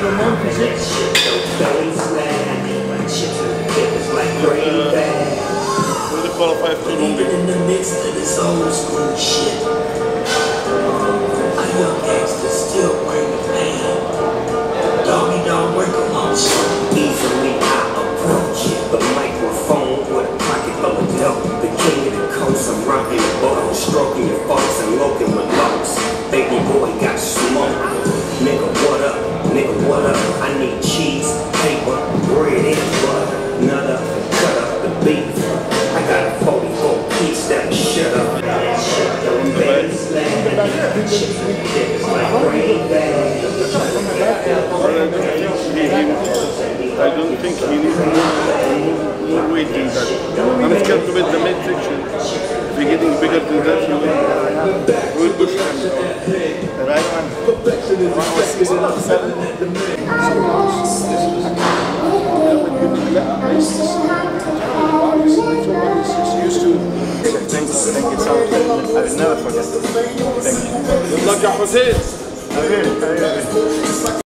the qualify for long. In the midst of this old school shit, I young gangsters still bring the pain. Doggy dog work amongst easily I approach the microphone with a pocket full of dope. The king of the coast, I'm rocking the boat, I'm stroking your folks and loking with locs. Baby boy got smoke. Nigga, what up? Nigga, what up? I need cheese, paper, bread, and butter. Nut up and cut up the beef. I got a 44 piece that shut up. I don't think he needs more weight than that. I'm scared to bet the midsection. If you're getting bigger than that, you will push them. The right one. Used to. Thank you so much. I will never forget. Thank you. Good luck, Hussein.